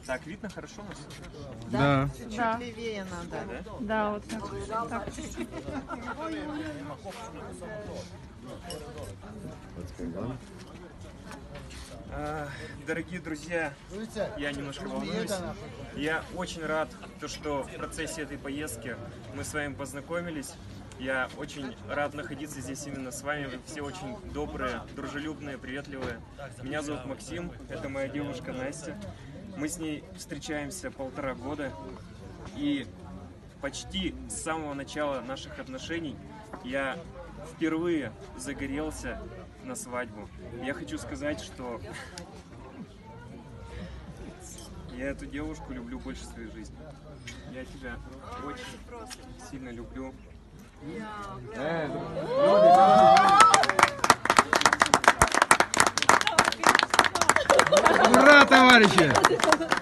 Так, видно хорошо нас? Да. Чуть Да. левее надо. Да, вот так. Так. Дорогие друзья, я немножко волнуюсь. Я очень рад, что в процессе этой поездки мы с вами познакомились. Я очень рад находиться здесь именно с вами. Вы все очень добрые, дружелюбные, приветливые. Меня зовут Максим, это моя девушка Настя. Мы с ней встречаемся 1,5 года. И почти с самого начала наших отношений я впервые загорелся на свадьбу. Я хочу сказать, что я эту девушку люблю больше своей жизни. Я тебя очень сильно люблю. Ура, товарищи!